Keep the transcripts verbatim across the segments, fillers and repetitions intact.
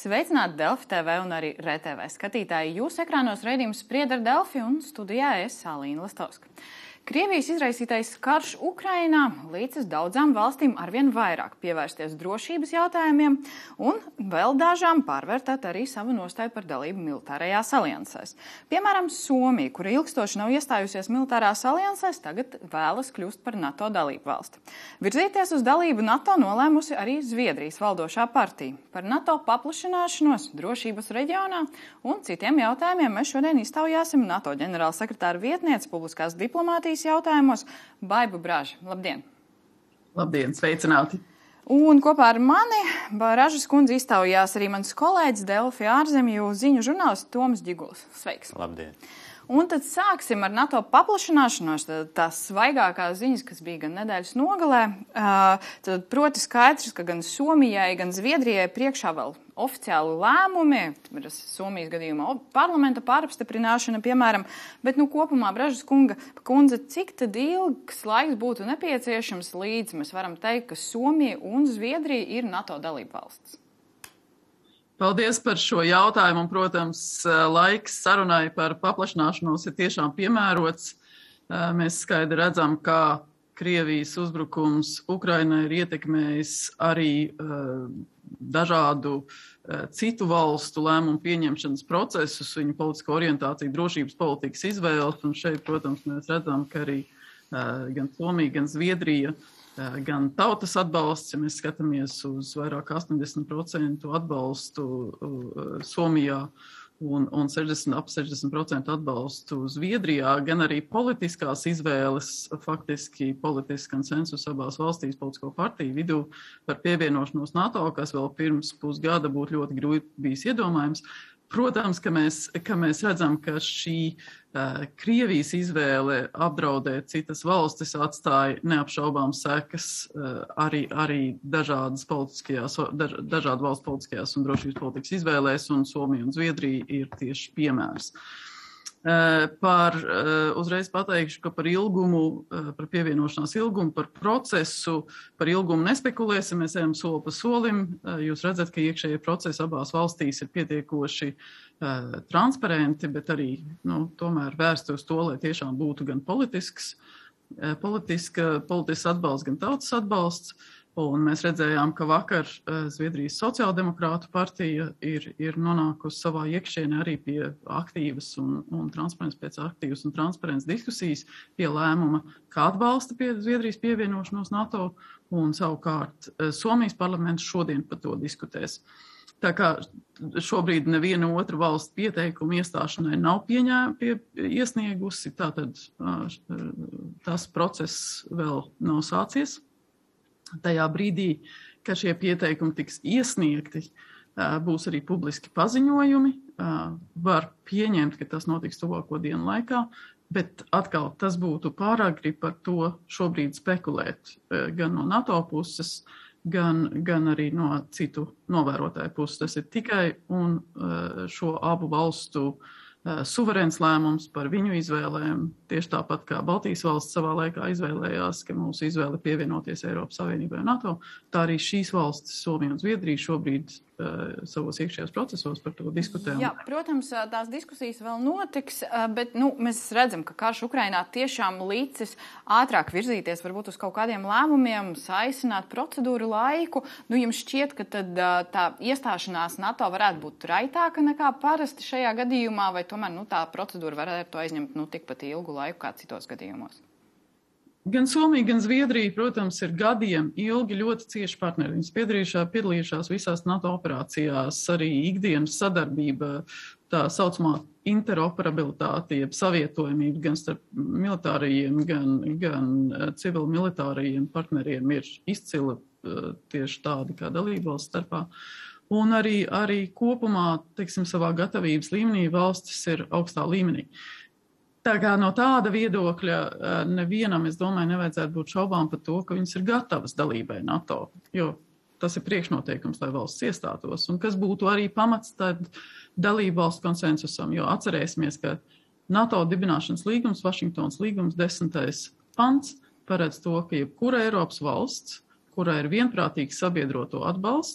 Sveicināti Delfi T V un arī R T V skatītāji. Jūsu ekrānos raidījums Sprieda ar Delfi un studijā es Alīna Lastovska. Krievijas izraisītais karš Ukrainā līdzas daudzām valstīm arvien vairāk pievērsties drošības jautājumiem un vēl dažām pārvērtēt arī savu nostāju par dalību militārajās aliansēs. Piemēram, Somija, kura ilgstoši nav iestājusies militārās aliansēs, tagad vēlas kļūst par NATO dalību valsti. Virzīties uz dalību NATO nolēmusi arī Zviedrijas valdošā partija. Par NATO paplašināšanos drošības reģionā un citiem jautājumiem mēs šodien iztaujāsim NATO ģenerālsekretāra vietniece publiskās diplomātijas jautājumos Baibu Braža. Labdien! Labdien, sveicināti! Un kopā ar mani Bražas kundzi iztaujās arī mans kolēģis Delfi ārzemju ziņu žurnālists Toms Ģiguls. Sveiks! Labdien! Un tad sāksim ar NATO paplašināšanos, tās svaigākās ziņas, kas bija gan nedēļas nogalē. Tad proti skaidrs, ka gan Somijai, gan Zviedrijai priekšā vēl oficiāli lēmumi, Somijas gadījumā parlamenta pārapstiprināšana, piemēram, bet nu kopumā Bražas kunga, kundze, cik tad ilgs laiks būtu nepieciešams līdz mēs varam teikt, ka Somija un Zviedrija ir NATO dalība valsts? Paldies par šo jautājumu, un, protams, laiks sarunai par paplašināšanos ir tiešām piemērots. Mēs skaidri redzam, kā Krievijas uzbrukums Ukrainai ir ietekmējis arī dažādu citu valstu lēmumu pieņemšanas procesus, viņu politisko orientāciju, drošības politikas izvēles, un šeit, protams, mēs redzam, ka arī gan Somija, gan Zviedrija, gan tautas atbalsts, ja mēs skatāmies uz vairāk astoņdesmit procentu atbalstu Somijā un, un sešdesmit, ap sešdesmit procentu atbalstu Zviedrijā, gan arī politiskās izvēles, faktiski politisks konsensus abās valstīs politisko partiju vidū par pievienošanos NATO, kas vēl pirms pusgada būtu ļoti grūti bijis iedomājams. Protams, ka mēs, ka mēs redzam, ka šī uh, Krievijas izvēle apdraudēt citas valstis atstāja neapšaubām sekas uh, arī, arī dažādas politiskajās, daž, dažādu valstu politiskajās un drošības politikas izvēlēs, un Somija un Zviedrija ir tieši piemērs. Uh, par, uh, uzreiz pateikšu, ka par ilgumu, uh, par pievienošanās ilgumu, par procesu, par ilgumu nespekulēsim, mēs ejam soli pa solim. Uh, jūs redzat, ka iekšējie procesi abās valstīs ir pietiekoši uh, transparenti, bet arī, nu, tomēr vērsti uz to, lai tiešām būtu gan politisks, uh, politiska, politisks atbalsts, gan tautas atbalsts. Un mēs redzējām, ka vakar Zviedrijas sociāldemokrātu partija ir, ir nonākusi savā iekšienē arī pie aktīvas un, un transparents pēc aktīvas un transparents diskusijas pie lēmuma, kā atbalsta pie Zviedrijas pievienošanos NATO, un savukārt Somijas parlaments šodien par to diskutēs. Tā kā šobrīd neviena otra valsts pieteikumu iestāšanai nav pieņēma, pie, iesniegusi, tātad tas process vēl nav sācies. Tajā brīdī, kad šie pieteikumi tiks iesniegti, būs arī publiski paziņojumi. Var pieņemt, ka tas notiks tuvāko dienu laikā, bet atkal tas būtu pāragri par to šobrīd spekulēt gan no NATO puses, gan, gan arī no citu novērotāju puses. Tas ir tikai un šo abu valstu suverēns lēmums par viņu izvēlēm, tieši tāpat kā Baltijas valsts savā laikā izvēlējās, ka mūsu izvēle pievienoties Eiropas Savienībai un NATO, tā arī šīs valstis, Somija un Zviedrija, šobrīd uh, savos iekšējos procesos par to diskutē. Jā, protams, tās diskusijas vēl notiks, bet nu, mēs redzam, ka karš Ukrainā tiešām līdzis ātrāk virzīties varbūt uz kaut kādiem lēmumiem, saisināt procedūru laiku. Nu, jums šķiet, ka tad tā iestāšanās NATO varētu būt raitāka nekā parasti šajā gadījumā, vai tomēr nu, tā procedūra varētu aizņemt nu, tikpat ilgu laiku kā citos gadījumos? Gan Somija, gan Zviedrija, protams, ir gadiem ilgi ļoti cieši partneri. Viņas piedalījušās visās NATO operācijās, arī ikdienas sadarbība, tā saucamā interoperabilitāte, jeb savietojamība gan starp militārajiem, gan, gan civil-militārajiem partneriem ir izcila tieši tāda kā dalībvalsts starpā. Un arī, arī kopumā, teiksim, savā gatavības līmenī valstis ir augstā līmenī. Tā kā no tāda viedokļa nevienam, es domāju, nevajadzētu būt šaubām par to, ka viņas ir gatavas dalībai NATO, jo tas ir priekšnoteikums, lai valsts iestātos. Un kas būtu arī pamats tad dalību valstu konsensusam, jo atcerēsimies, ka NATO dibināšanas līgums, Vašingtonas līgums, desmitais pants, paredz to, ka jebkura Eiropas valsts, kurā ir vienprātīgs sabiedroto atbalsts,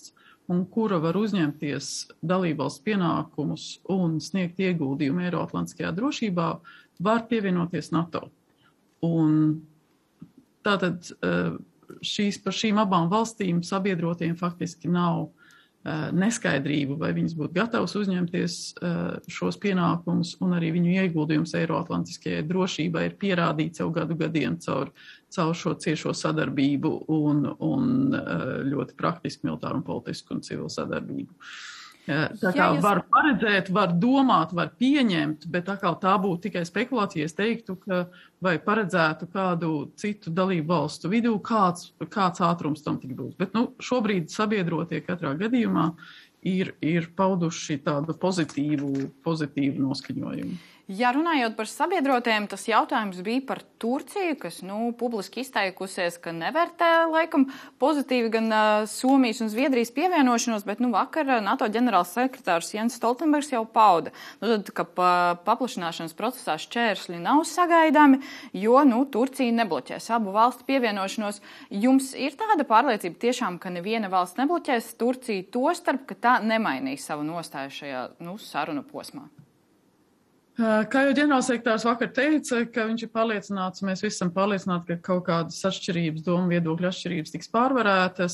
un kura var uzņemties dalībvalsts pienākumus un sniegt ieguldījumu Eiroatlantiskajā drošībā, var pievienoties NATO. Un tātad šīs, par šīm abām valstīm sabiedrotiem faktiski nav neskaidrību, vai viņas būtu gatavas uzņemties šos pienākumus, un arī viņu ieguldījums Eiroatlantiskajai drošībai ir pierādīts jau gadu gadiem caur, caur šo ciešo sadarbību un, un ļoti praktisku militāru un politisku un civilu sadarbību. Tā kā jūs... var paredzēt, var domāt, var pieņemt, bet atkal tā būtu tikai spekulācija. Es teiktu, ka vai paredzētu kādu citu dalību valstu vidū, kāds, kāds ātrums tam tik būs. Bet nu, šobrīd sabiedrotie katrā gadījumā ir, ir pauduši tādu pozitīvu, pozitīvu noskaņojumu. Ja runājot par sabiedrotiem, tas jautājums bija par Turciju, kas nu, publiski izteikusies, ka nevērtē laikam pozitīvi gan uh, Somijas un Zviedrijas pievienošanos, bet nu, vakar NATO ģenerāls sekretārs Jens Stoltenbergs jau pauda, nu, tad, ka pa, paplašināšanas procesā šķērsļi nav sagaidāmi, jo nu, Turcija nebloķēs abu valstu pievienošanos. Jums ir tāda pārliecība tiešām, ka neviena valsts nebloķēs Turciju to starp, ka tā nemainīs savu nostāju šajā nu, sarunu posmā? Kā jau ģenerālsekretārs vakar teica, ka viņš ir pārliecināts, mēs visi esam pārliecināti, ka kaut kādas atšķirības, domu viedokļu atšķirības tiks pārvarētas.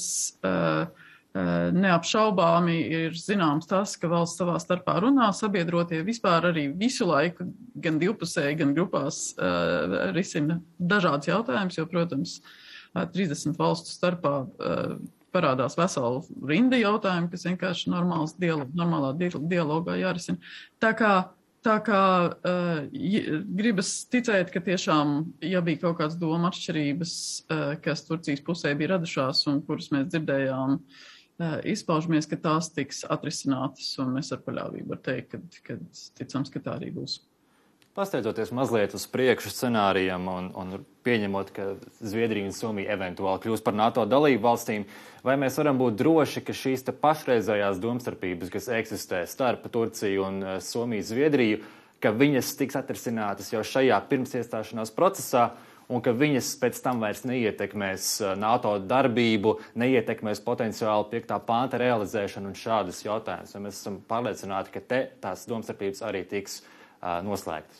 Neapšaubāmi ir zināms tas, ka valsts savā starpā runā, sabiedrotie vispār arī visu laiku, gan divpusēji, gan grupās risina dažādas jautājumas, jo, protams, trīsdesmit valstu starpā parādās vesela rinda jautājumu, kas vienkārši normāls dialog, normālā dialogā jārisina. Tā kā Tā kā uh, gribas ticēt, ka tiešām, ja bija kaut kāds doma atšķirības, uh, kas Turcijas pusē bija radušās un kuras mēs dzirdējām, uh, izpaužamies, ka tās tiks atrisinātas, un mēs ar paļāvību var teikt, ka, ka ticams, ka tā arī būs. Pasteidzoties mazliet uz priekšu scenārijam un, un pieņemot, ka Zviedrija un Somija eventuāli kļūs par NATO dalību valstīm, vai mēs varam būt droši, ka šīs te pašreizējās domstarpības, kas eksistē starp Turciju un Somiju, Zviedriju, ka viņas tiks atrisinātas jau šajā pirmsiestāšanās procesā un ka viņas pēc tam vairs neietekmēs NATO darbību, neietekmēs potenciāli piektā panta realizēšanu un šādus jautājumus. Mēs esam pārliecināti, ka te tās domstarpības arī tiks noslēgtas.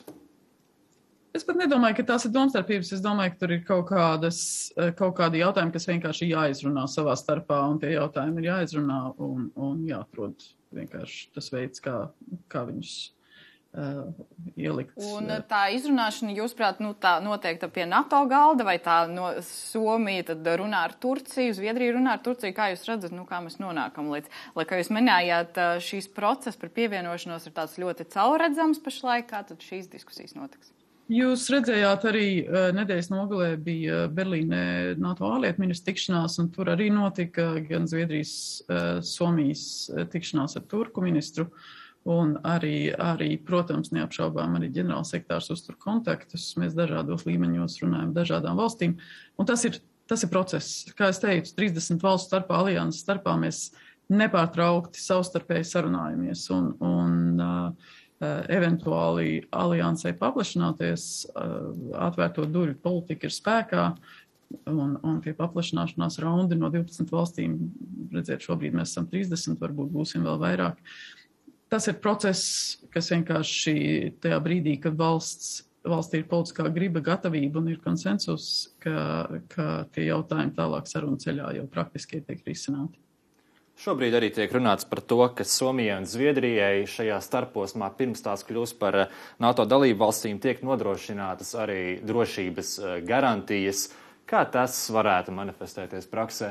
Es pat nedomāju, ka tās ir domstarpības. Es domāju, ka tur ir kaut kādas, kaut kādi jautājumi, kas vienkārši jāizrunā savā starpā, un tie jautājumi ir jāizrunā un, un jāatrod vienkārši tas veids, kā, kā viņus uh, ielikt. Un tā izrunāšana, jūsuprāt, nu, tā noteikti pie NATO galda, vai tā no Somija tad runā ar Turciju, Zviedrija runā ar Turciju, kā jūs redzat, nu, kā mēs nonākam līdz, lai, kā jūs minējāt, šīs process par pievienošanos ir tāds ļoti caurredzams pašlaik, kā tad šīs diskusijas notiks? Jūs redzējāt arī uh, nedēļas nogalē bija Berlīnē NATO ārlietu ministra tikšanās, un tur arī notika gan Zviedrijas, uh, Somijas tikšanās ar turku ministru, un arī, arī protams, neapšaubām arī ģenerālsekretārs uztur kontaktus. Mēs dažādos līmeņos runājam dažādām valstīm, un tas ir, tas ir process. Kā es teicu, trīsdesmit valstu starpā, alianses starpā mēs nepārtraukti savstarpēji sarunājamies, un, un uh, Uh, eventuāli aliansai paplašināties, uh, atvērto durvju politika ir spēkā, un, un tie paplašināšanās raundi no divpadsmit valstīm, redziet, šobrīd mēs esam trīsdesmit, varbūt būsim vēl vairāk. Tas ir process, kas vienkārši tajā brīdī, kad valsts, valstī ir politiskā griba, gatavība un ir konsensus, ka, ka tie jautājumi tālāk sarunu ceļā jau praktiski tiek risināti. Šobrīd arī tiek runāts par to, ka Somijai un Zviedrijai šajā starposmā pirms tās kļūs par NATO dalību valstīm tiek nodrošinātas arī drošības garantijas. Kā tas varētu manifestēties praksē?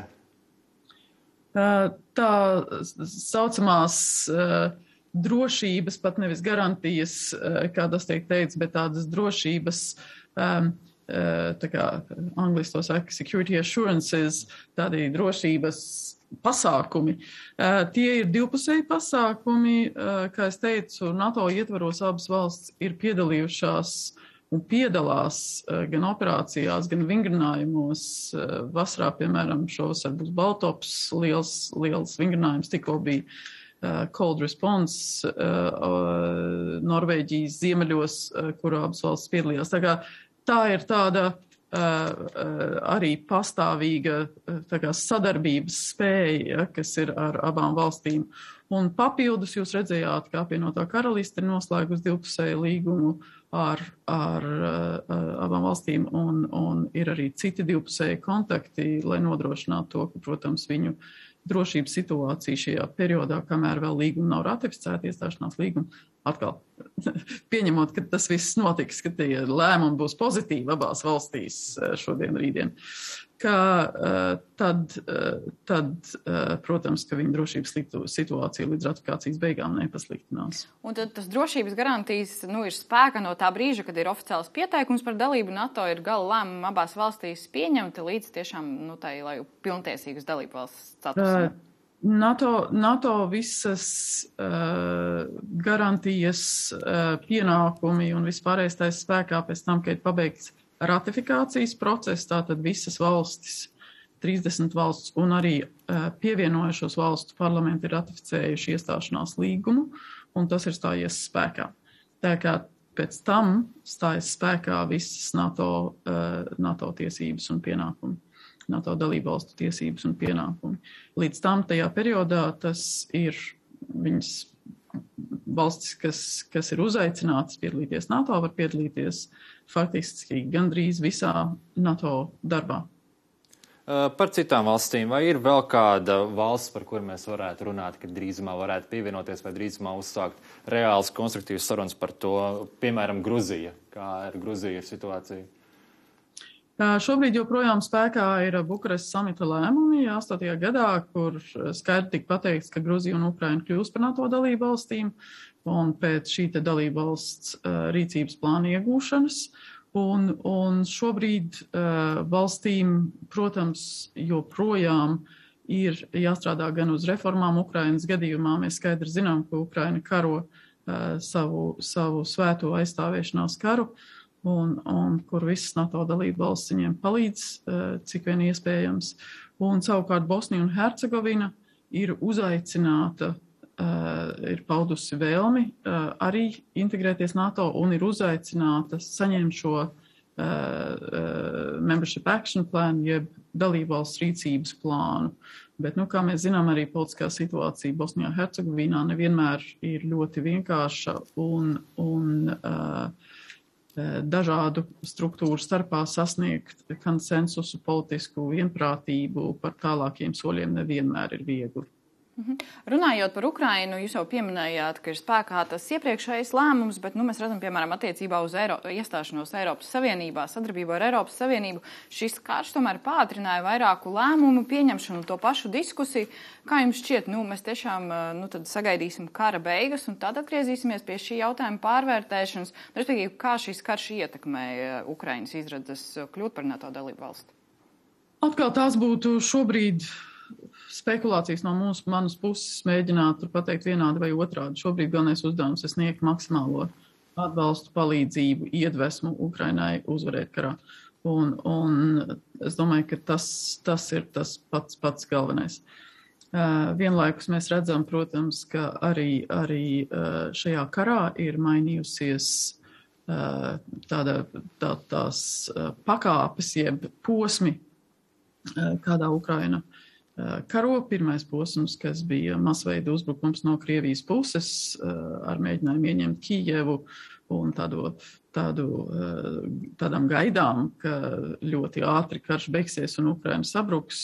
Tā saucamās drošības, pat nevis garantijas, kā tas tiek teikts, bet tādas drošības, tā kā angliski to saka, security assurances, tādi drošības pasākumi. Uh, tie ir divpusēji pasākumi, uh, kā es teicu, NATO ietvaros abas valsts ir piedalījušās un piedalās uh, gan operācijās, gan vingrinājumos. Uh, vasarā, piemēram, šovasar būs Baltops, liels, liels vingrinājums, tikko bija uh, Cold Response uh, uh, Norvēģijas ziemeļos, uh, kur abas valsts piedalījās. Tā kā tā ir tāda arī pastāvīga tā kā sadarbības spēja, kas ir ar abām valstīm. Un papildus jūs redzējāt, ka apvienotā karaliste ir noslēgusi divpusēju līgumu ar, ar, ar abām valstīm, un, un ir arī citi divpusēji kontakti, lai nodrošinātu to, ka, protams, viņu drošības situācija šajā periodā, kamēr vēl līguma nav ratificēta, iestāšanās līguma, atkal pieņemot, ka tas viss notiks, ka tie lēmumi būs pozitīvi abās valstīs šodien, rītdien, ka tad, tad, protams, ka viņa drošības situācija līdz ratifikācijas beigām nepasliktinās. Un tad tas drošības garantijas nu, ir spēkā no tā brīža, kad ir oficiāls pieteikums par dalību NATO, ir gala lēmumi abās valstīs pieņemti līdz tiešām, nu, tai, lai pilntiesīgas dalību valsts statusā. Uh, NATO, NATO visas uh, garantijas, uh, pienākumi un vispārējais tais spēkā pēc tam, kad ir pabeigts ratifikācijas process, tātad visas valstis, trīsdesmit valsts un arī uh, pievienojušos valstu parlamenti ir ratificējuši iestāšanās līgumu, un tas ir stājies spēkā. Tā kā pēc tam stājas spēkā visas NATO, uh, NATO tiesības un pienākumi. NATO dalībvalstu tiesības un pienākumi. Līdz tam tajā periodā tas ir viņas valstis, kas, kas ir uzaicinātas piedalīties NATO, var piedalīties faktiski gandrīz visā NATO darbā. Par citām valstīm, vai ir vēl kāda valsts, par kuru mēs varētu runāt, kad drīzumā varētu pievienoties vai drīzumā uzsākt reāls konstruktīvas sarunas par to, piemēram, Gruzija? Kā ir Gruzija situācija? Šobrīd joprojām spēkā ir Bukarestas samita lēmumi astotajā gadā, kur skaidri tika pateikts, ka Gruzija un Ukraina kļūs par NATO dalību valstīm, un pēc šī te dalību valsts uh, rīcības plāna iegūšanas. Un, un šobrīd uh, valstīm, protams, joprojām ir jāstrādā gan uz reformām Ukrainas gadījumā. Mēs skaidri zinām, ka Ukraina karo uh, savu, savu svēto aizstāvēšanās karu, Un, un kur visas NATO dalību valsts viņiem palīdz, cik vien iespējams. Un savukārt Bosnija un Hercegovina ir uzaicināta, ir paudusi vēlmi arī integrēties NATO un ir uzaicināta saņemt šo Membership Action Plan, jeb dalību valsts rīcības plānu. Bet, nu, kā mēs zinām, arī politiskā situācija Bosnijā un Hercegovinā nevienmēr ir ļoti vienkārša un, un uh, dažādu struktūru starpā sasniegt konsensusu, politisku vienprātību par tālākiem soļiem nevienmēr ir viegli. Mhm. Runājot par Ukrainu, jūs jau pieminējāt, ka ir spēkā tas iepriekšējais lēmums, bet nu, mēs redzam, piemēram, attiecībā uz Eiro, iestāšanos Eiropas Savienībā, sadarbību ar Eiropas Savienību, šis karš tomēr pātrināja vairāku lēmumu pieņemšanu, to pašu diskusiju. Kā jums šķiet, nu, mēs tiešām nu, tad sagaidīsim kara beigas un tad atgriezīsimies pie šī jautājuma pārvērtēšanas, respektīvi, kā šis karš ietekmēja Ukrainas izredzes kļūt par NATO dalību valsti? Atkal tās būtu šobrīd spekulācijas no mūsu, manas puses mēģināt tur pateikt vienādi vai otrādi. Šobrīd galvenais uzdevums ir sniegt maksimālo atbalstu, palīdzību, iedvesmu Ukrainai uzvarēt karā. Un, un es domāju, ka tas, tas ir tas pats, pats galvenais. Uh, vienlaikus mēs redzam, protams, ka arī, arī uh, šajā karā ir mainījusies uh, tāda, tā, tās uh, pakāpes, jeb posmi, uh, kādā Ukraina karo. Pirmais posms, kas bija masveida uzbrukums no Krievijas puses ar mēģinājumu ieņemt Kijevu un tādu, tādu, tādām gaidām, ka ļoti ātri karš beigsies un Ukraina sabruks,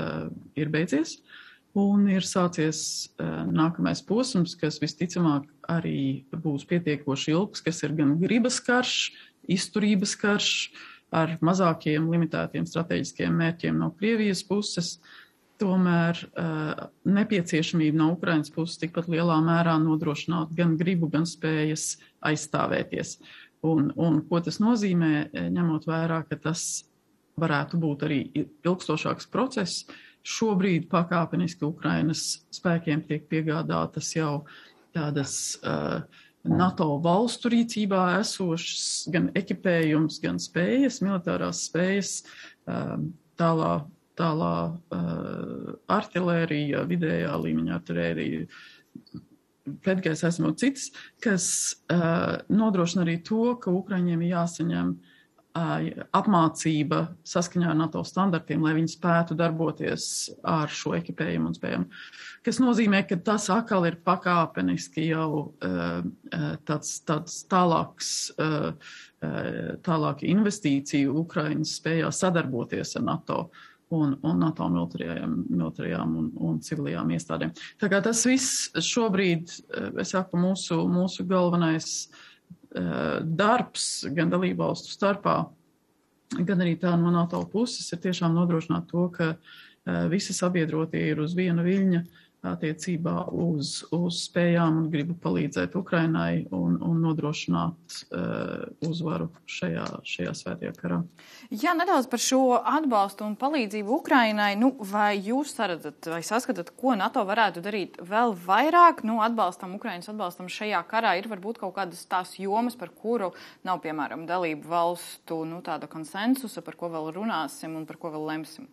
ir beidzies. Un ir sācies nākamais posms, kas visticamāk arī būs pietiekoši ilgs, kas ir gan gribas karš, izturības karš ar mazākiem limitētiem strateģiskiem mērķiem no Krievijas puses. Tomēr uh, nepieciešamība no Ukrainas puses tikpat lielā mērā nodrošināt gan gribu, gan spējas aizstāvēties. Un, un ko tas nozīmē, ņemot vērā, ka tas varētu būt arī ilgstošāks process. Šobrīd pakāpeniski Ukrainas spēkiem tiek piegādātas jau tādas uh, NATO valstu rīcībā esošas gan ekipējums, gan spējas, militārās spējas, uh, tālā tālā uh, artilērija, vidējā līmeņa artilērija, pretgaisa aizsardzība un citas, kas uh, nodrošina arī to, ka Ukraiņiem ir jāsaņem apmācība saskaņā ar NATO standartiem, lai viņi spētu darboties ar šo ekipējumu un spējumu. Kas nozīmē, ka tas atkal ir pakāpeniski jau tāds, tāds tālāks, tālāk investīciju Ukrainas spējā sadarboties ar NATO un, un NATO militārajām, militārajām un, un civilajām iestādēm. Tā kā tas viss šobrīd, es saku, mūsu, mūsu galvenais darbs gan dalībvalstu starpā, gan arī tā no NATO puses ir tiešām nodrošināt to, ka visi sabiedrotie ir uz viena viļņa attiecībā uz, uz spējām un gribu palīdzēt Ukrainai un, un nodrošināt uh, uzvaru šajā, šajā svētajā karā. Jā, nedaudz par šo atbalstu un palīdzību Ukrainai. Nu, vai jūs saredzat vai saskatāt, ko NATO varētu darīt vēl vairāk? Nu, atbalstam, Ukrainas atbalstam šajā karā ir varbūt kaut kādas tās jomas, par kuru nav, piemēram, dalību valstu, nu, tāda konsensusa, par ko vēl runāsim un par ko vēl lemsim?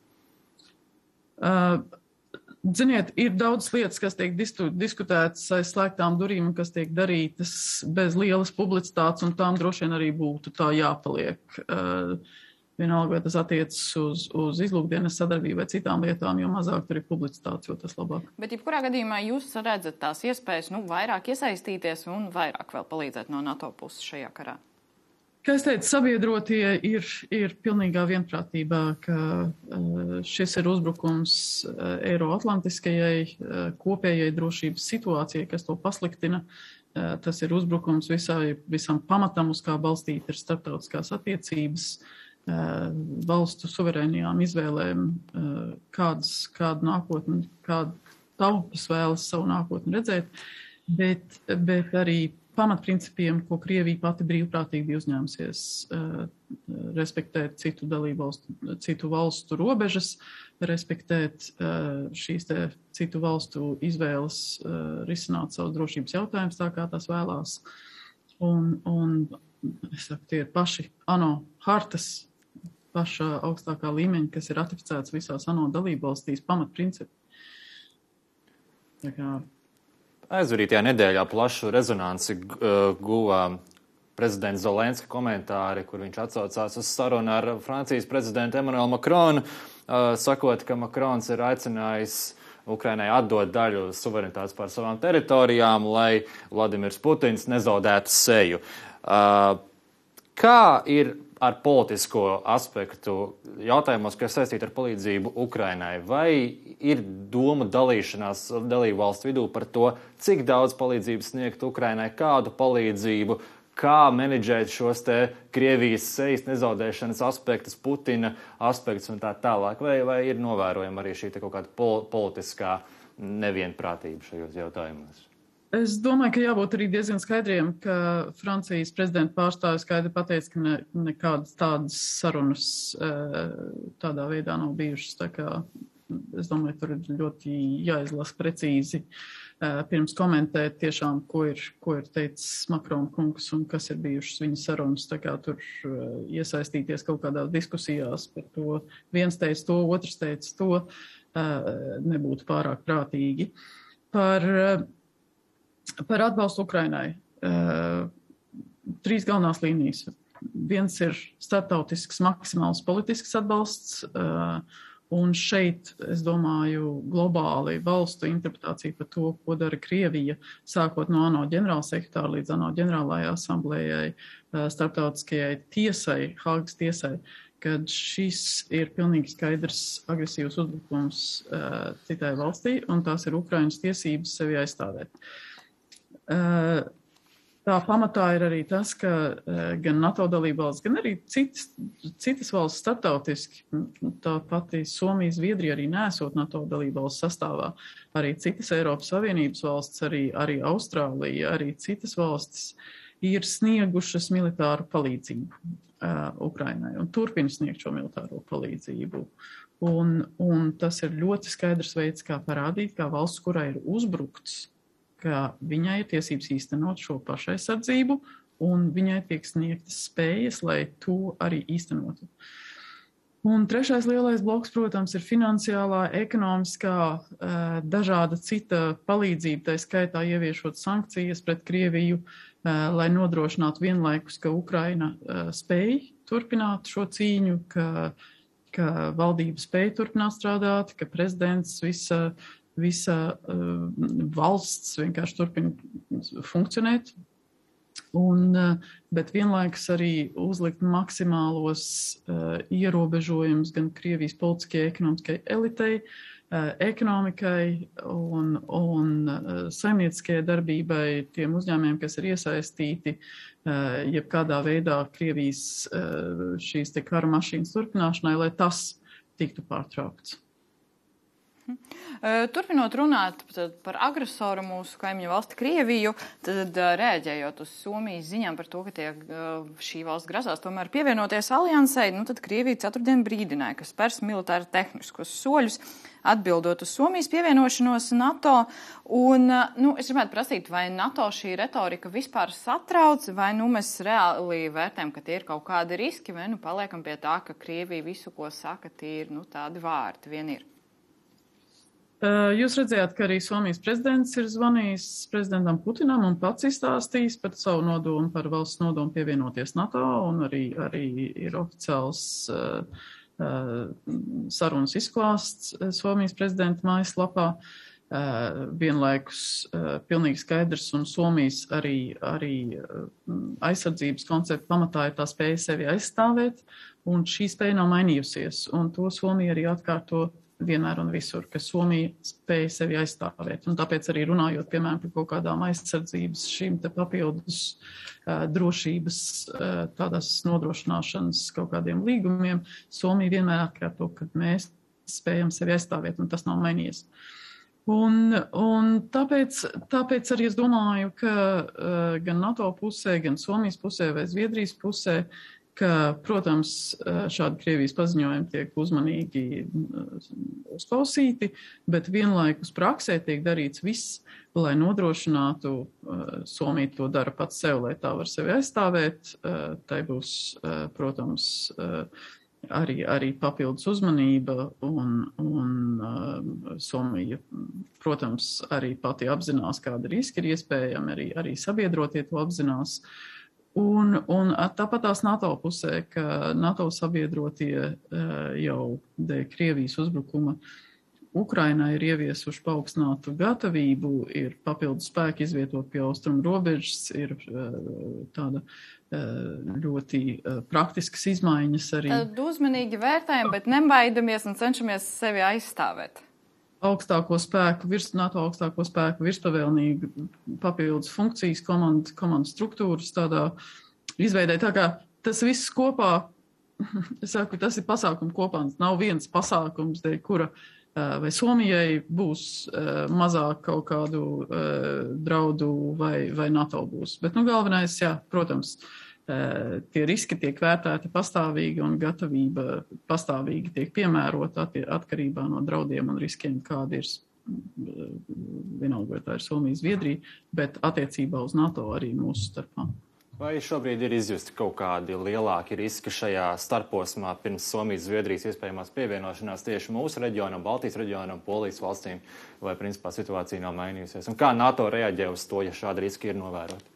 Uh, Ziniet, ir daudz lietas, kas tiek distu, diskutētas aiz slēgtām durīm, kas tiek darītas bez lielas publicitātes, un tām droši vien arī būtu tā jāpaliek. Uh, vienalga, vai tas attiecas uz, uz izlūkdienas sadarbību vai citām lietām, jo mazāk tur ir publicitātes, jo tas labāk. Bet jebkurā gadījumā jūs redzat tās iespējas, nu, vairāk iesaistīties un vairāk vēl palīdzēt no NATO puses šajā karā? Kā es teicu, sabiedrotie ir, ir pilnīgā vienprātībā, ka uh, šis ir uzbrukums uh, Eiroatlantiskajai uh, kopējai drošības situācijai, kas to pasliktina. Uh, tas ir uzbrukums visai, visam pamatam, uz kā balstīt ir starptautiskās attiecības, uh, valstu suverēnijām izvēlēm, uh, kādas, kādu nākotni, kādu tautas vēlas savu nākotni redzēt, bet, bet arī pamatprincipiem, ko Krievija pati brīvprātīgi bija uzņēmusies, uh, respektēt citu dalību valstu, citu valstu robežas, respektēt uh, šīs te citu valstu izvēles uh, risināt savus drošības jautājumus tā, kā tās vēlās. Un, un es saku, tie ir paši ANO hartas, pašā augstākā līmeņa, kas ir ratificēts visās ANO dalību valstīs, pamatprincipi. Tā kā Aizvarītajā nedēļā plašu rezonanci guva prezidenta Zelenska komentāri, kur viņš atsaucās uz sarunu ar Francijas prezidentu Emmanuelu Macronu, sakot, ka Macrons ir aicinājis Ukrainai atdot daļu suverenitātes pār savām teritorijām, lai Vladimirs Putins nezaudētu seju. Kā ir ar politisko aspektu jautājumos, kas saistīti ar palīdzību Ukrainai? Vai ir doma dalīšanās dalību valstu vidū par to, cik daudz palīdzības sniegt Ukrainai, kādu palīdzību, kā menedžēt šos te Krievijas sejas nezaudēšanas aspektus, Putina aspektus un tā tālāk? Vai, vai ir novērojama arī šī te kaut kāda pol- politiskā nevienprātība šajos jautājumos? Es domāju, ka jābūt arī diezgan skaidriem, ka Francijas prezidenta pārstāvis skaidri pateica, ka ne, nekādas tādas sarunas tādā veidā nav bijušas. Tā kā es domāju, tur ir ļoti jāizlasa precīzi pirms komentēt tiešām, ko ir, ko ir teicis Makrona kungs un kas ir bijušas viņa sarunas. Tā kā tur iesaistīties kaut kādās diskusijās par to, viens teica to, otrs teica to, nebūtu pārāk prātīgi. Par Par atbalstu Ukrainai. Uh, trīs galvenās līnijas. Viens ir starptautisks maksimāls politisks atbalsts, uh, un šeit, es domāju, globāli valstu interpretācija par to, ko dara Krievija, sākot no ANO ģenerālsekretāra līdz ANO ģenerālajai asamblējai, uh, starptautiskajai tiesai, Hāgas tiesai, kad šis ir pilnīgi skaidrs agresīvs uzbrukums uh, citai valstī, un tās ir Ukrainas tiesības sevi aizstāvēt. Tā pamatā ir arī tas, ka gan NATO dalībvalsts, gan arī citas, citas valsts starptautiski, tā pati Somija, Zviedrija arī nesot NATO dalībvalsts sastāvā, arī citas Eiropas Savienības valsts, arī, arī Austrālija, arī citas valstis ir sniegušas militāru palīdzību uh, Ukrainai un turpina sniegt šo militāro palīdzību. Un, un tas ir ļoti skaidrs veids, kā parādīt, kā valsts, kurai ir uzbrukts, ka viņai ir tiesības īstenot šo pašaizsardzību un viņai tiek sniegtas spējas, lai to arī īstenotu. Un trešais lielais bloks, protams, ir finansiālā, ekonomiskā, dažāda cita palīdzība, tā skaitā ieviešot sankcijas pret Krieviju, lai nodrošinātu vienlaikus, ka Ukraina spēj turpināt šo cīņu, ka, ka valdība spēj turpināt strādāt, ka prezidents, visa, visa valsts vienkārši turpina funkcionēt. Un, bet vienlaikus arī uzlikt maksimālos uh, ierobežojumus gan Krievijas politiskajai, ekonomiskai elitei, uh, ekonomikai un, un uh, saimnieciskajai darbībai, tiem uzņēmējiem, kas ir iesaistīti, uh, jebkādā veidā Krievijas uh, šīs te kara mašīnas turpināšanai, lai tas tiktu pārtraukts. Turpinot runāt par agresoru mūsu kaimiņu valsti Krieviju, tad rēģējot uz Somijas ziņām par to, ka tiek šī valsts grasās tomēr pievienoties aliansei, nu tad Krievija ceturtdien brīdināja, ka spērs militāri tehniskos soļus atbildot uz Somijas pievienošanos NATO. Un, nu, es gribētu prasīt, vai NATO šī retorika vispār satrauc, vai nu mēs reāli vērtējam, ka tie ir kaut kādi riski, vai nu paliekam pie tā, ka Krievija visu, ko saka, tie ir nu, tādi vārdi vien ir. Jūs redzējāt, ka arī Somijas prezidents ir zvanījis prezidentam Putinam un pats izstāstījis par savu nodomu, par valsts nodomu pievienoties NATO, un arī, arī ir oficiāls uh, uh, sarunas izklāsts Somijas prezidenta mājaslapā. Uh, vienlaikus uh, pilnīgi skaidrs, un Somijas arī, arī uh, aizsardzības koncepta pamatā ir tā spēja sevi aizstāvēt, un šī spēja nav mainījusies, un to Somija arī atkārto vienmēr un visur, ka Somija spēja sevi aizstāvēt. Un tāpēc arī runājot, piemēram, par kaut kādām aizsardzības šīm te papildus uh, drošības uh, tādās nodrošināšanas kaut kādiem līgumiem, Somija vienmēr atkārto, ka mēs spējam sevi aizstāvēt, un tas nav mainījies. Un, un tāpēc, tāpēc arī es domāju, ka uh, gan NATO pusē, gan Somijas pusē vai Zviedrijas pusē, ka, protams, šādi Krievijas paziņojumi tiek uzmanīgi uzklausīti, bet vienlaikus praksē tiek darīts viss, lai nodrošinātu, Somija to dara pats sev, lai tā var sevi aizstāvēt. Tai būs, protams, arī, arī papildus uzmanība, un, un Somija, protams, arī pati apzinās, kāda riska ir iespējama, arī, arī sabiedrotie to apzinās. Un, un tāpat tās NATO pusē, ka NATO sabiedrotie jau dēļ Krievijas uzbrukuma Ukrainai ir ieviesuši paaugstinātu gatavību, ir papildus spēki izvietot pie austrumu robežas, ir tāda ļoti praktiskas izmaiņas arī. Tad uzmanīgi vērtējam, bet nebaidamies un cenšamies sevi aizstāvēt. Augstāko spēku, virs, NATO augstāko spēku virspavēlnīgi papildus funkcijas, komandu, komandu struktūras tādā izveidē. Tā kā tas viss kopā, es saku, tas ir pasākumu kopā, nav viens pasākums, dēļ kura vai Somijai būs mazāk kaut kādu draudu vai, vai NATO būs. Bet, nu, galvenais, jā, protams, tie riski tiek vērtēti pastāvīgi un gatavība pastāvīgi tiek piemērota atkarībā no draudiem un riskiem, kādi ir, vienalga, vai tā ir Somija, Zviedrija, bet attiecībā uz NATO arī mūsu starpā. Vai šobrīd ir izjusti kaut kādi lielāki riski šajā starposmā pirms Somijas, Zviedrijas iespējamās pievienošanās tieši mūsu reģionam, Baltijas reģionam, Polijas valstīm, vai principā situācija nav mainījusies? Un kā NATO reaģē uz to, ja šādi riski ir novēroti?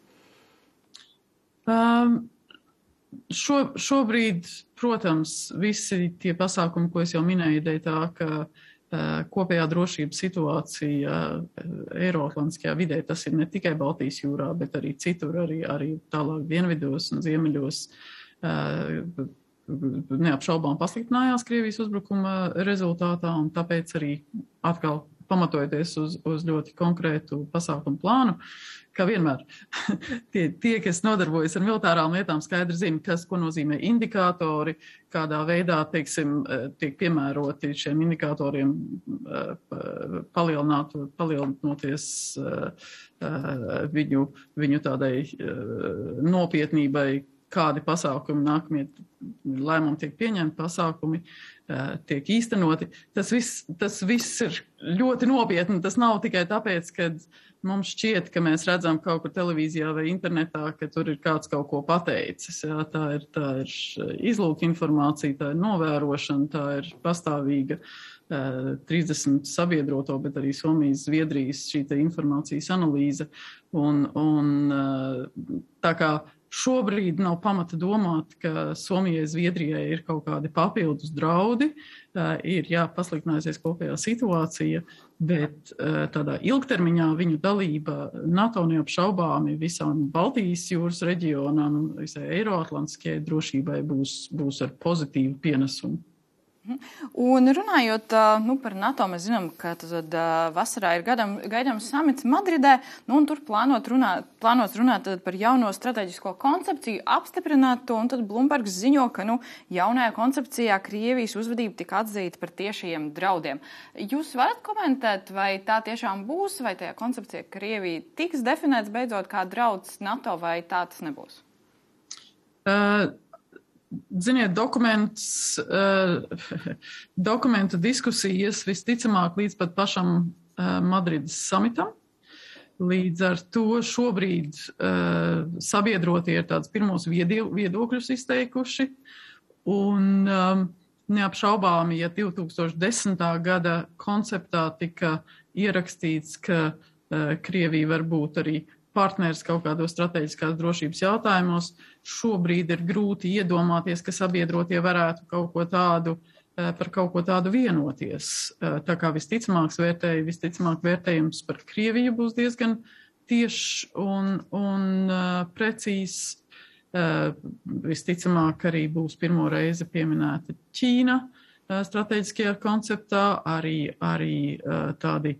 Um, šo, šobrīd, protams, visi tie pasākumi, ko es jau minēju, dēļ tā, ka uh, kopējā drošības situācija uh, Eiroatlantiskajā vidē, tas ir ne tikai Baltijas jūrā, bet arī citur, arī, arī tālāk dienvidos un ziemeļos, uh, neapšaubām pasliktinājās Krievijas uzbrukuma rezultātā, un tāpēc arī atkal pamatojoties uz, uz ļoti konkrētu pasākumu plānu, kā vienmēr, tie, tie, kas nodarbojas ar militārām lietām, skaidri zina, kas, ko nozīmē indikātori, kādā veidā, teiksim, tiek piemēroti šiem indikatoriem palielināt, palielinoties viņu, viņu tādai nopietnībai, kādi pasākumi nākamie lēmumi tiek pieņemti, pasākumi uh, tiek īstenoti. Tas viss, tas viss ir ļoti nopietni. Tas nav tikai tāpēc, ka mums šķiet, ka mēs redzam kaut kur televīzijā vai internetā, ka tur ir kāds kaut ko pateicis. Jā, tā ir, tā ir izlūka informācija, tā ir novērošana, tā ir pastāvīga uh, trīsdesmit sabiedroto, bet arī Somijas, Zviedrijas šī te informācijas analīze. Un, un uh, tā kā šobrīd nav pamata domāt, ka Somijai, Zviedrijai ir kaut kādi papildus draudi, uh, ir jā, pasliktinājusies kopējā situācija, bet uh, tādā ilgtermiņā viņu dalība NATO neapšaubāmi visām Baltijas jūras reģionām, visai Eiroatlantiskajai drošībai būs, būs ar pozitīvu pienesumu. Un runājot nu, par NATO, mēs zinām, ka tad vasarā ir gadam, gaidāms samits Madridē, nu, un tur plānot runāt, plānos runāt par jauno strateģisko koncepciju, apstiprināt to, un tad Bloombergs ziņo, ka nu, jaunajā koncepcijā Krievijas uzvedība tika atzīta par tiešajiem draudiem. Jūs varat komentēt, vai tā tiešām būs, vai tajā koncepcijā Krievija tiks definēts beidzot kā drauds NATO, vai tā tas nebūs? Uh... Ziniet, dokuments, uh, dokumentu diskusijas visticamāk līdz pat pašam uh, Madrides samitam. Līdz ar to šobrīd uh, sabiedrotie ir tāds pirmos viedokļus izteikuši. Un um, neapšaubāmi, ja divi tūkstoši desmitā gada konceptā tika ierakstīts, ka uh, Krievija var būt arī partneris kaut kādos strateģiskās drošības jautājumos, šobrīd ir grūti iedomāties, ka sabiedrotie varētu kaut ko tādu, par kaut ko tādu vienoties. Tā kā visticamāks vērtēj, visticamāk vērtējums par Krieviju būs diezgan tiešs un, un precīzs. Visticamāk arī būs pirmo reizi pieminēta Ķīna strateģiskajā konceptā, arī, arī tādi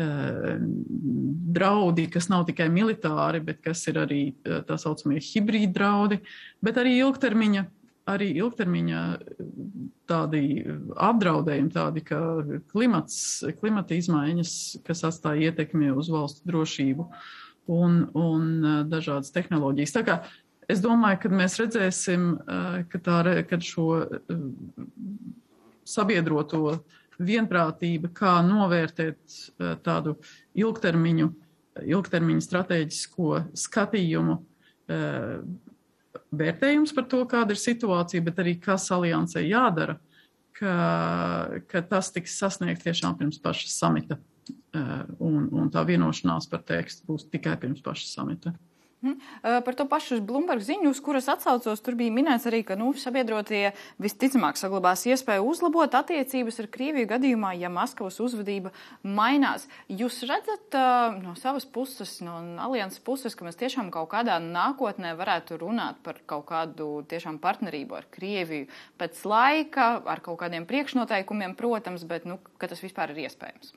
draudi, kas nav tikai militāri, bet kas ir arī tā saucamie hibrīd draudi, bet arī ilgtermiņa, arī ilgtermiņa tādi apdraudējumi, tādi kā klimats, klimata izmaiņas, kas atstāja ietekmi uz valstu drošību un, un dažādas tehnoloģijas. Tā kā es domāju, ka mēs redzēsim, ka, tā, ka šo sabiedroto vienprātība, kā novērtēt tādu ilgtermiņu, ilgtermiņu strateģisko skatījumu, vērtējums par to, kāda ir situācija, bet arī kas aliansē jādara, ka, ka tas tiks sasniegt tiešām pirms paša samita. Un, un tā vienošanās par tekstu būs tikai pirms paša samita. Hmm. Par to pašu Bloomberg ziņu, uz kuras atsaucos, tur bija minēts arī, ka nu, sabiedrotie visticamāk saglabās iespēju uzlabot attiecības ar Krieviju gadījumā, ja Maskavas uzvedība mainās. Jūs redzat uh, no savas puses, no alianses puses, ka mēs tiešām kaut kādā nākotnē varētu runāt par kaut kādu tiešām partnerību ar Krieviju pēc laika, ar kaut kādiem priekšnoteikumiem, protams, bet nu, ka tas vispār ir iespējams?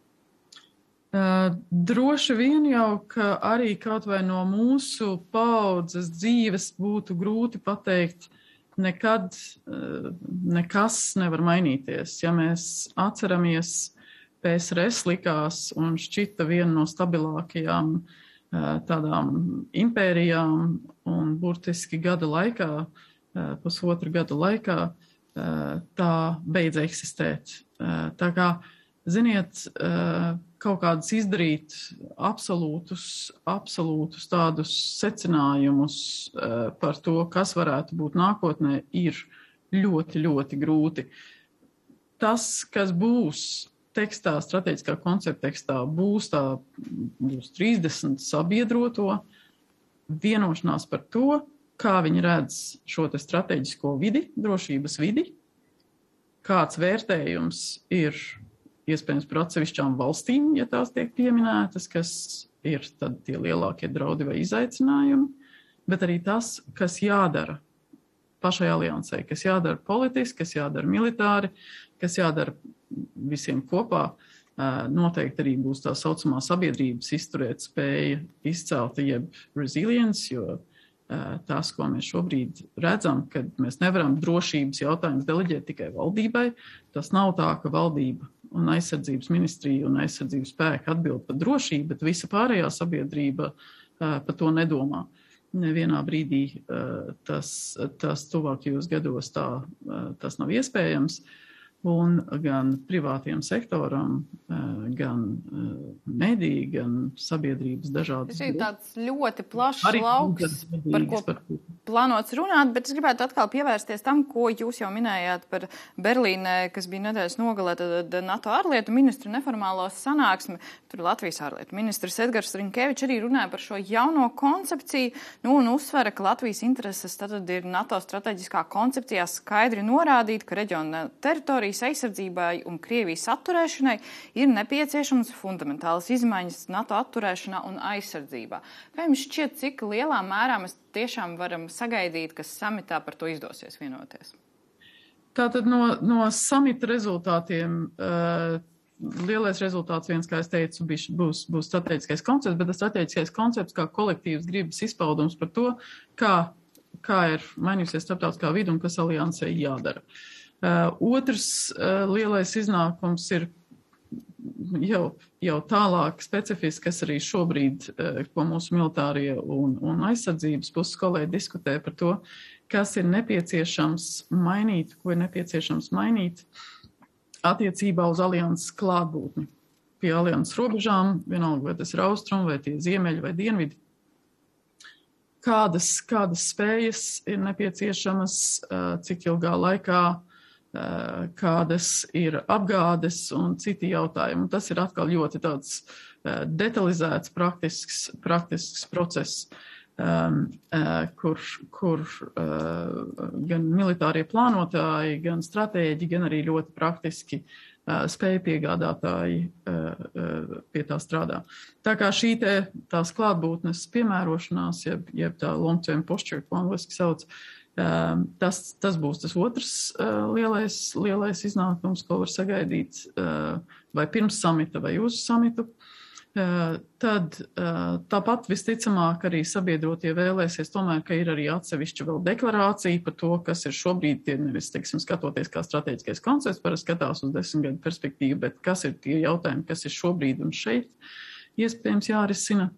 Uh, droši vien jau, ka arī kaut vai no mūsu paaudzes dzīves būtu grūti pateikt, nekad uh, nekas nevar mainīties. Ja mēs atceramies, P S R S likās un šķita viena no stabilākajām uh, tādām impērijām un burtiski gada laikā, uh, pusotru gada laikā, uh, tā beidz eksistēt. Uh, tā kā, ziniet, uh, kaut kādus izdarīt absolūtus, absolūtus tādus secinājumus uh, par to, kas varētu būt nākotnē, ir ļoti, ļoti grūti. Tas, kas būs tekstā, strateģiskā koncepta tekstā, būs tā, būs trīsdesmit sabiedroto vienošanās par to, kā viņi redz šo te strateģisko vidi, drošības vidi, kāds vērtējums ir iespējams par atsevišķām valstīm, ja tās tiek pieminētas, kas ir tad tie lielākie draudi vai izaicinājumi, bet arī tas, kas jādara pašai aliansei, kas jādara politiski, kas jādara militāri, kas jādara visiem kopā. Noteikti arī būs tā saucamā sabiedrības izturēt spēja izcelta, jeb resilience, jo tas, ko mēs šobrīd redzam, kad mēs nevaram drošības jautājumus deleģēt tikai valdībai, tas nav tā, ka valdība un aizsardzības ministrija un aizsardzības spēki atbild par drošību, bet visa pārējā sabiedrība uh, par to nedomā. nevienā brīdī tas, tas tuvākajos gados tā, tas nav iespējams. Un gan privātiem sektoram, gan mediji, gan sabiedrības dažādas. Tas ir tāds ļoti plašs lauks, par ko plānots runāt, bet es gribētu atkal pievērsties tam, ko jūs jau minējāt par Berlīnē, kas bija nedēļas nogalē, tad NATO ārlietu ministru neformālo sanāksmi. Tur Latvijas ārlietu ministrs Edgars Riņkevičs arī runāja par šo jauno koncepciju, nu, un uzsvera, ka Latvijas intereses tad ir NATO strateģiskā koncepcijā skaidri norādīt, ka reģiona teritorija aizsardzībai un Krievijas atturēšanai ir nepieciešams fundamentālas izmaiņas NATO atturēšanā un aizsardzībā. Kā jums šķiet, cik lielā mērā mēs tiešām varam sagaidīt, ka samitā par to izdosies vienoties? Tātad no, no samita rezultātiem uh, lielais rezultāts viens, kā es teicu, būs, būs strateģiskais koncepts, bet tas strateģiskais koncepts kā kolektīvs gribas izpaudums par to, kā, kā ir mainījusies starptautiskā vide un kas aliansei jādara. Uh, otrs uh, lielais iznākums ir jau, jau tālāk specifiski, kas arī šobrīd, uh, ko mūsu militārie un, un aizsardzības puses kolēģi diskutē par to, kas ir nepieciešams mainīt, ko ir nepieciešams mainīt attiecībā uz alianses klātbūtni. Pie alianses robežām, vienalga, vai tas ir austrumi, vai tie ziemeļi vai dienvidi. Kādas, kādas spējas ir nepieciešamas, uh, cik ilgā laikā, kādas ir apgādes un citi jautājumi. Un tas ir atkal ļoti tāds uh, detalizēts, praktisks, praktisks process, um, uh, kur, kur uh, gan militārie plānotāji, gan stratēģi, gan arī ļoti praktiski uh, spēju piegādātāji uh, uh, pie tā strādā. Tā kā šī te tās klātbūtnes piemērošanās, jeb, jeb tā long-term posture, ko angliski sauc, Uh, tas, tas būs tas otrs uh, lielais, lielais iznākums, ko var sagaidīt uh, vai pirms samita vai uz samitu. Uh, tad uh, tāpat visticamāk arī sabiedrotie vēlēsies tomēr, ka ir arī atsevišķa vēl deklarācija par to, kas ir šobrīd, tie nevis, teiksim, skatoties kā strateģiskais koncepts, parasti skatās uz desmit gadu perspektīvu, bet kas ir tie jautājumi, kas ir šobrīd un šeit iespējams jārisina.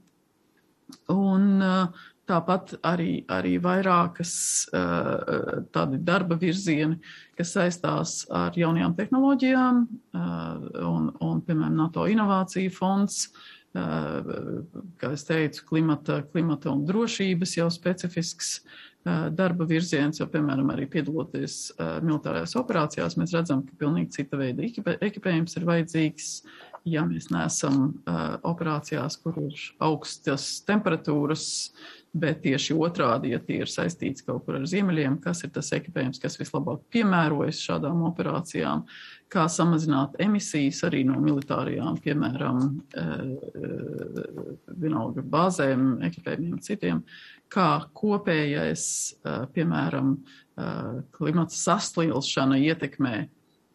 Un uh, tāpat arī, arī vairākas uh, tādi darba virzieni, kas saistās ar jaunajām tehnoloģijām uh, un, un, piemēram, NATO inovāciju fonds, uh, kā es teicu, klimata, klimata un drošības jau specifisks uh, darba virziens, jo, piemēram, arī piedaloties uh, militārajās operācijās, mēs redzam, ka pilnīgi cita veida ekipējums ir vajadzīgs, ja mēs neesam uh, operācijās, kur ir augstas temperatūras, bet tieši otrādi, ja tie ir saistīts kaut kur ar ziemeļiem, kas ir tas ekipējums, kas vislabāk piemērojas šādām operācijām, kā samazināt emisijas arī no militārajām, piemēram, vienalga bāzēm, ekipējumiem citiem, kā kopējais, piemēram, klimata saslīlšana ietekmē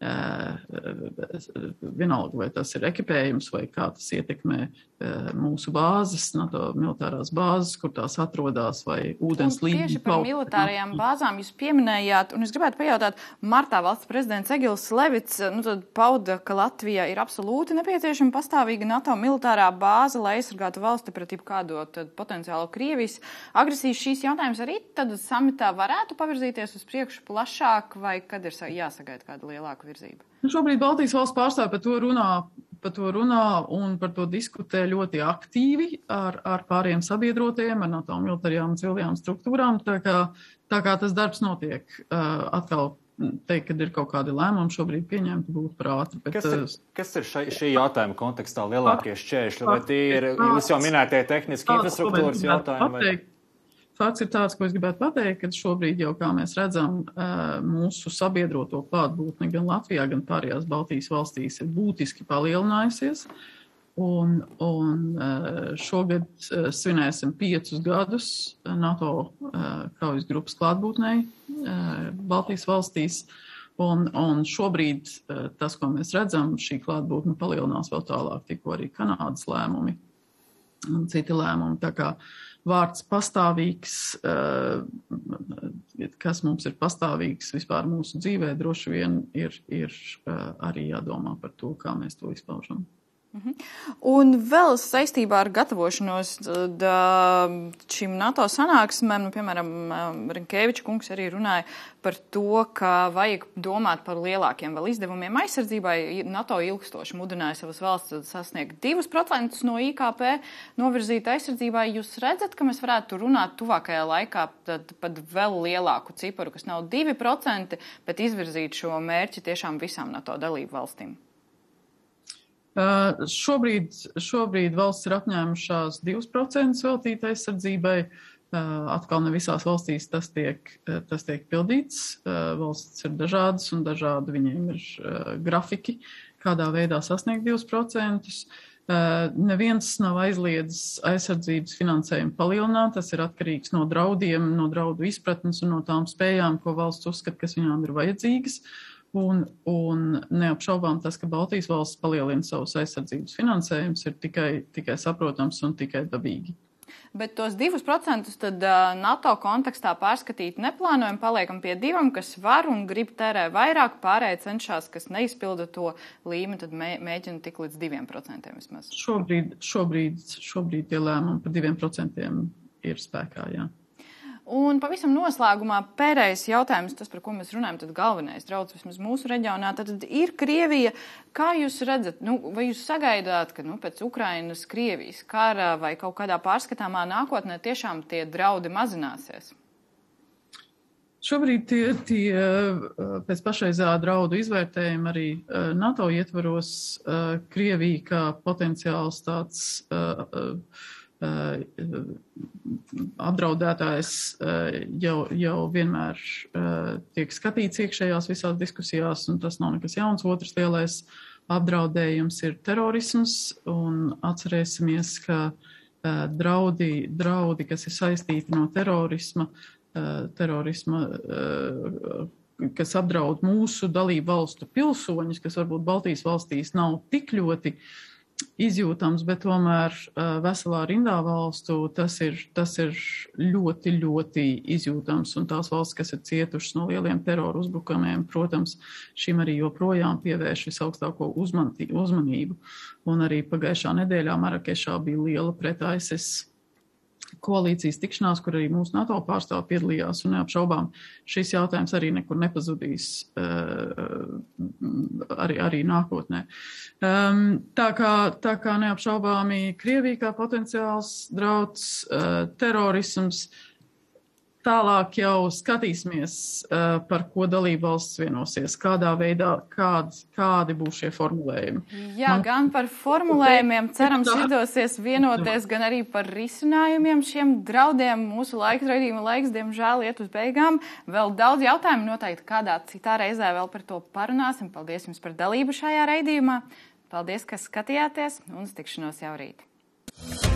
vienalga, vai tas ir ekipējums, vai kā tas ietekmē mūsu bāzes, NATO militārās bāzes, kur tās atrodas, vai ūdens līmeņi. Tieši par militārajām bāzām jūs pieminējāt, un es gribētu pajautāt, martā valsts prezidents Egils Levits nu, tad pauda, ka Latvijā ir absolūti nepieciešama pastāvīga NATO militārā bāze, lai aizsargātu valsti pret jebkādu potenciālu Krievijas agresiju. Šīs jautājums arī tad samitā varētu pavirzīties uz priekšu plašāk, vai kad ir jāsagaida kāda lielāka virzība? Šobrīd Baltijas valsts pārstāvji par to runā, par to runā un par to diskutē ļoti aktīvi ar, ar pāriem sabiedrotajiem, ar NATO militārajām un civilajām struktūrām. Tā kā, tā kā tas darbs notiek, uh, atkal teikt, kad ir kaut kādi lēmumi šobrīd pieņemti, būtu par ātri. Bet, kas ir, kas ir šai, šī jautājuma kontekstā lielākie šķēršļi? Vai tie ir jūs jau minētie tehniski infrastruktūras jautājumi? Vai? Fakts ir tāds, ko es gribētu pateikt, ka šobrīd jau, kā mēs redzam, mūsu sabiedroto klātbūtni gan Latvijā, gan pārējās Baltijas valstīs ir būtiski palielinājusies. Un, un šogad svinēsim piecus gadus NATO kaujas grupas klātbūtnei Baltijas valstīs. Un, un šobrīd tas, ko mēs redzam, šī klātbūtne palielinās vēl tālāk, tikko arī Kanādas lēmumi un citi lēmumi. Tā kā vārds pastāvīgs, kas mums ir pastāvīgs vispār mūsu dzīvē, droši vien ir, ir arī jādomā par to, kā mēs to izpaužam. Un vēl saistībā ar gatavošanos da, šīm NATO sanāksmēm, nu, piemēram, Rinkēviča kungs arī runāja par to, ka vajag domāt par lielākiem vēl izdevumiem aizsardzībai. NATO ilgstoši mudināja savas valsts sasniegt divus procentus no I K P novirzīt aizsardzībai. Jūs redzat, ka mēs varētu runāt tuvākajā laikā tad pat vēl lielāku ciparu, kas nav divi procenti, bet izvirzīt šo mērķi tiešām visām NATO dalību valstīm? Uh, šobrīd, šobrīd valsts ir apņēmušās divus procentus veltīt aizsardzībai. Uh, atkal ne visās valstīs tas tiek, uh, tas tiek pildīts. Uh, valsts ir dažādas un dažādi viņiem ir uh, grafiki, kādā veidā sasniegt divus procentus. Uh, neviens nav aizliedzis aizsardzības finansējumu palielināt. Tas ir atkarīgs no draudiem, no draudu izpratnes un no tām spējām, ko valsts uzskata, kas viņām ir vajadzīgas. Un, un neapšaubām tas, ka Baltijas valsts palielina savus aizsardzības finansējumus, ir tikai, tikai saprotams un tikai dabīgi. Bet tos divus procentus tad uh, NATO kontekstā pārskatīt neplānojam, paliekam pie diviem, kas var un grib tērē vairāk, pārējie cenšas, kas neizpilda to līmeni, tad mē, mēģina tik līdz diviem procentiem vismaz. Šobrīd, šobrīd, šobrīd tie lēmumi par diviem procentiem ir spēkā, jā. Un pavisam noslēgumā pēdējais jautājums, tas, par ko mēs runājam, tad galvenais draudz vismaz mūsu reģionā, tad ir Krievija. Kā jūs redzat, nu, vai jūs sagaidāt, ka nu, pēc Ukrainas Krievijas kara vai kaut kādā pārskatāmā nākotnē tiešām tie draudi mazināsies? Šobrīd tie, tie pēc pašreizā draudu izvērtējuma arī NATO ietvaros Krievija kā potenciāls tāds apdraudētājs jau, jau vienmēr tiek skatīts iekšējās visās diskusijās, un tas nav nekas jauns. Otrs lielais apdraudējums ir terorisms, un atcerēsimies, ka draudi, draudi kas ir saistīti no terorisma, terorisma, kas apdraud mūsu dalību valstu pilsoņus, kas varbūt Baltijas valstīs nav tik ļoti izjūtams, bet tomēr veselā rindā valstu tas ir, tas ir ļoti, ļoti izjūtams. Un tās valsts, kas ir cietušas no lieliem teroru uzbrukumiem, protams, šim arī joprojām pievērš visaugstāko uzmanību. Un arī pagājušā nedēļā Marakešā bija liela pret I S I S koalīcijas tikšanās, kur arī mūsu NATO pārstāvi piedalījās, un neapšaubām šis jautājums arī nekur nepazudīs arī, arī nākotnē. Tā kā, tā kā neapšaubāmi Krievija kā potenciāls drauds, terorisms, tālāk jau skatīsimies, par ko dalība valsts vienosies, kādā veidā, kādi, kādi būs šie formulējumi. Jā, Man... gan par formulējumiem cerams izdosies vienoties, gan arī par risinājumiem šiem draudiem. Mūsu laiks, raidījuma laiks, diemžēl, iet uz beigām. Vēl daudz jautājumu noteikti kādā citā reizē vēl par to parunāsim. Paldies jums par dalību šajā raidījumā. Paldies, ka skatījāties, un uz tikšanos jau rīt.